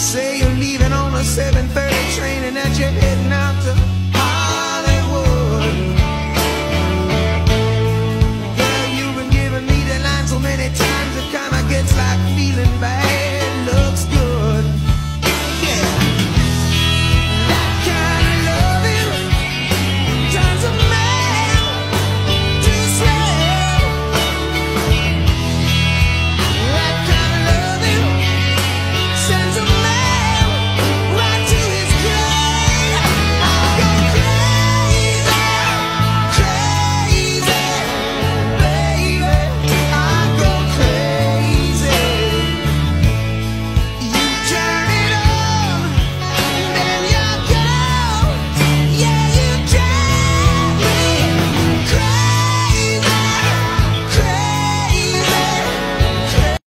Say you're leaving on a 7:30 train and that you're heading out to